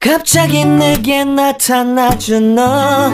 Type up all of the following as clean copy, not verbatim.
갑자기 내게 나타나준 너.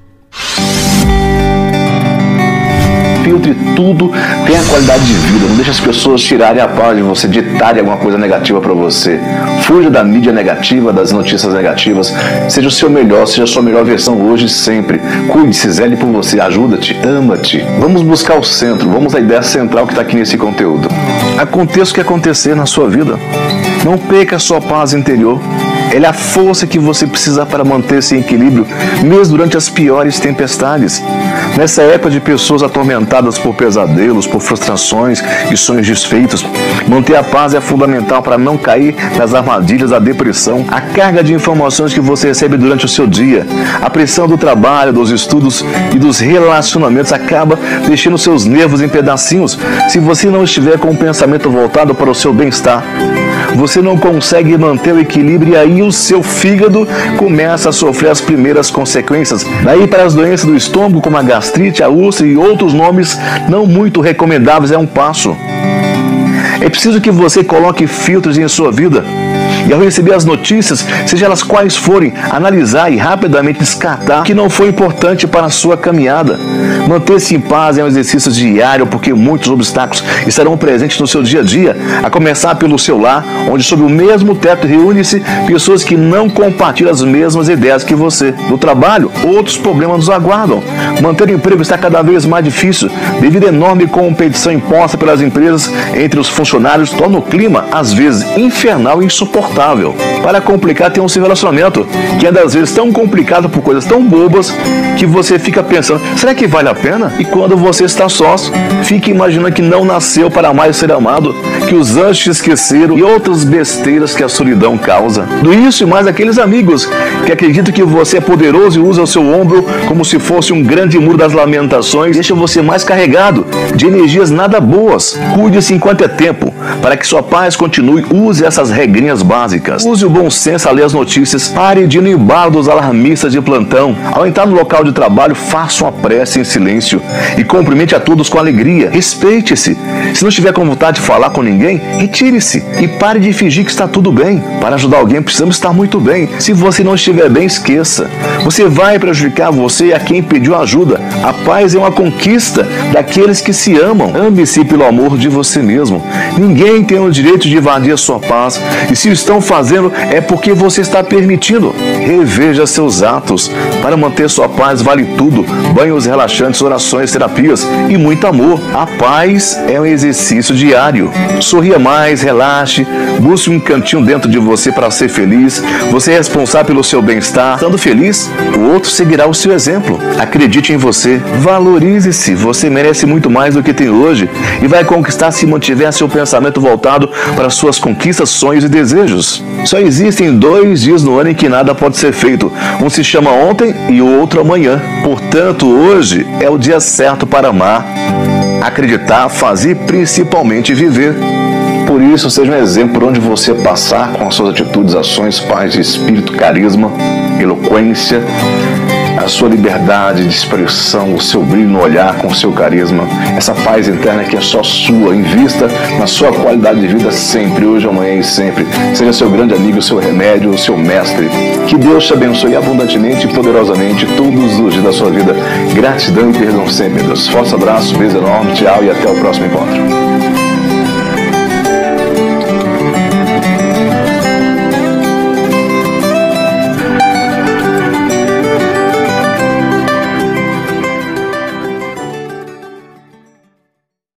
Filtre tudo, tenha qualidade de vida, não deixe as pessoas tirarem a paz de você, ditarem alguma coisa negativa para você. Fuja da mídia negativa, das notícias negativas, seja o seu melhor, seja a sua melhor versão hoje e sempre. Cuide-se, zele por você, ajuda-te, ama-te. Vamos buscar o centro, vamos à ideia central que está aqui nesse conteúdo. Aconteça o que acontecer na sua vida, não perca a sua paz interior. Ela é a força que você precisa para manter-se em equilíbrio, mesmo durante as piores tempestades. Nessa época de pessoas atormentadas por pesadelos, por frustrações e sonhos desfeitos, manter a paz é fundamental para não cair nas armadilhas da depressão. A carga de informações que você recebe durante o seu dia, a pressão do trabalho, dos estudos e dos relacionamentos acaba deixando seus nervos em pedacinhos. Se você não estiver com o pensamento voltado para o seu bem-estar, você não consegue manter o equilíbrio e aí o seu fígado começa a sofrer as primeiras consequências. Daí para as doenças do estômago, como a gastrite, a úlcera e outros nomes não muito recomendáveis, é um passo. É preciso que você coloque filtros em sua vida. E ao receber as notícias, seja elas quais forem, analisar e rapidamente descartar que não foi importante para a sua caminhada. Manter-se em paz é um exercício diário, porque muitos obstáculos estarão presentes no seu dia a dia, a começar pelo seu lar, onde sob o mesmo teto reúne-se pessoas que não compartilham as mesmas ideias que você. No trabalho, outros problemas nos aguardam. Manter o emprego está cada vez mais difícil, devido à enorme competição imposta pelas empresas entre os funcionários, torna o clima, às vezes, infernal e insuportável. Para complicar, tem um seu relacionamento, que é às vezes tão complicado por coisas tão bobas, que você fica pensando, será que vale a pena? E quando você está sócio, fica imaginando que não nasceu para mais ser amado, que os anjos te esqueceram e outras besteiras que a solidão causa. Do isso e mais aqueles amigos que acreditam que você é poderoso e usam o seu ombro como se fosse um grande muro das lamentações, deixa você mais carregado de energias nada boas. Cuide-se enquanto é tempo, para que sua paz continue. Use essas regrinhas básicas. Use o bom senso a ler as notícias. Pare de ir no embalo dos alarmistas de plantão. Ao entrar no local de trabalho, faça uma prece em silêncio e cumprimente a todos com alegria. Respeite-se. Se não estiver com vontade de falar com ninguém, retire-se e pare de fingir que está tudo bem. Para ajudar alguém, precisamos estar muito bem. Se você não estiver bem, esqueça. Você vai prejudicar você e a quem pediu ajuda. A paz é uma conquista daqueles que se amam. Ame-se pelo amor de você mesmo. Ninguém tem o direito de invadir a sua paz. E se o estão fazendo, é porque você está permitindo. Reveja seus atos. Para manter sua paz vale tudo. Banhos relaxantes, orações, terapias e muito amor. A paz é um exercício diário. Sorria mais, relaxe, busque um cantinho dentro de você para ser feliz. Você é responsável pelo seu bem-estar. Estando feliz, o outro seguirá o seu exemplo. Acredite em você. Valorize-se. Você merece muito mais do que tem hoje e vai conquistar se mantiver seu pensamento voltado para suas conquistas, sonhos e desejos. Só existem 2 dias no ano em que nada pode ser feito. Um se chama ontem e o outro amanhã. Portanto, hoje é o dia certo para amar, acreditar, fazer e principalmente viver. Por isso, seja um exemplo por onde você passar com as suas atitudes, ações, paz de espírito, carisma, eloquência, a sua liberdade de expressão, o seu brilho no olhar com o seu carisma, essa paz interna que é só sua. Invista na sua qualidade de vida sempre, hoje, amanhã e sempre. Seja seu grande amigo, seu remédio, seu mestre. Que Deus te abençoe abundantemente e poderosamente todos os dias da sua vida. Gratidão e perdão sempre, Deus. Forte abraço, beijo enorme, tchau e até o próximo encontro.